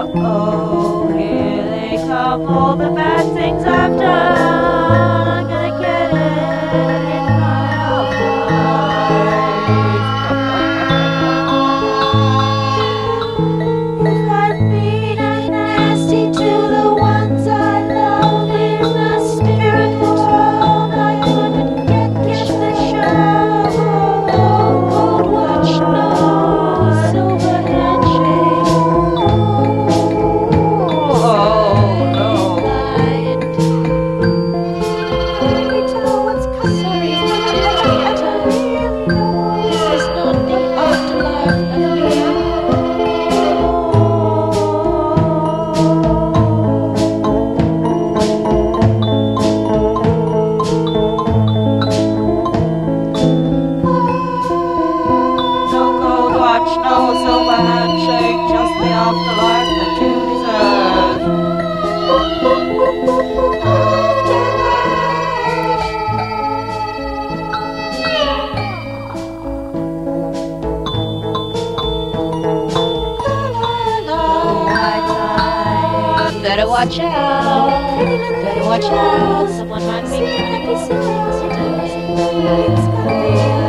Uh-oh, here they come, all the bad things I've done. I'm gonna get it in my life. If I've been nasty to the ones I love in the spirit world, I couldn't get the show. Gold watch, no silver handshake. Oh no. Every time what's customary, I don't really know. This is not the afterlife again. No gold watch, no silver handshake, just the afterlife that you deserve. Better watch out. Better watch out. Someone might be gonna be serious. It's gonna be